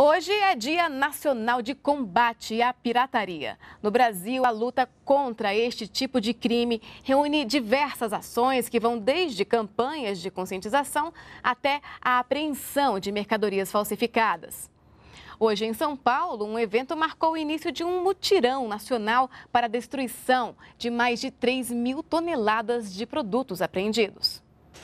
Hoje é Dia Nacional de Combate à Pirataria. No Brasil, a luta contra este tipo de crime reúne diversas ações que vão desde campanhas de conscientização até a apreensão de mercadorias falsificadas. Hoje, em São Paulo, um evento marcou o início de um mutirão nacional para a destruição de mais de 3.000 toneladas de produtos apreendidos.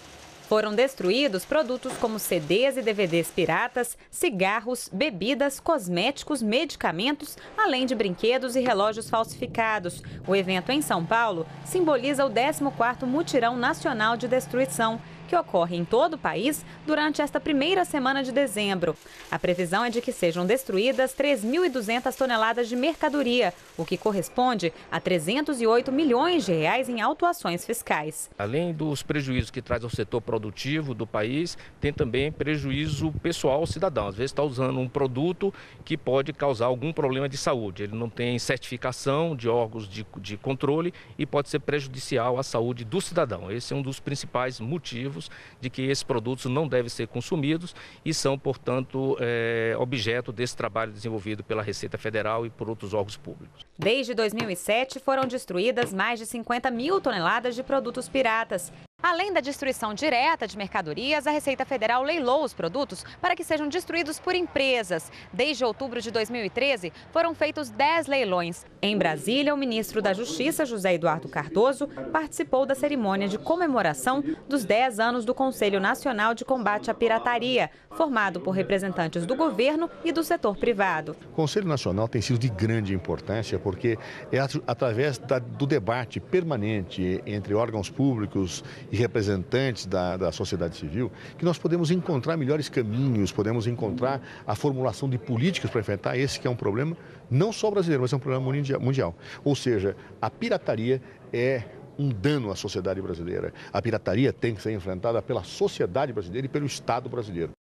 Foram destruídos produtos como CDs e DVDs piratas, cigarros, bebidas, cosméticos, medicamentos, além de brinquedos e relógios falsificados. O evento em São Paulo simboliza o 14º Mutirão Nacional de Destruição, que ocorre em todo o país durante esta primeira semana de dezembro. A previsão é de que sejam destruídas 3.200 toneladas de mercadoria, o que corresponde a 308 milhões de reais em autuações fiscais. Além dos prejuízos que traz ao setor produtivo do país, tem também prejuízo pessoal ao cidadão. Às vezes está usando um produto que pode causar algum problema de saúde. Ele não tem certificação de órgãos de controle e pode ser prejudicial à saúde do cidadão. Esse é um dos principais motivos de que esses produtos não devem ser consumidos e são, portanto, objeto desse trabalho desenvolvido pela Receita Federal e por outros órgãos públicos. Desde 2007, foram destruídas mais de 50.000 toneladas de produtos piratas. Além da destruição direta de mercadorias, a Receita Federal leilou os produtos para que sejam destruídos por empresas. Desde outubro de 2013, foram feitos 10 leilões. Em Brasília, o ministro da Justiça, José Eduardo Cardoso, participou da cerimônia de comemoração dos 10 anos do Conselho Nacional de Combate à Pirataria, formado por representantes do governo e do setor privado. O Conselho Nacional tem sido de grande importância porque é através do debate permanente entre órgãos públicos e representantes da sociedade civil, que nós podemos encontrar melhores caminhos, podemos encontrar a formulação de políticas para enfrentar esse que é um problema não só brasileiro, mas é um problema mundial. Ou seja, a pirataria é um dano à sociedade brasileira. A pirataria tem que ser enfrentada pela sociedade brasileira e pelo Estado brasileiro.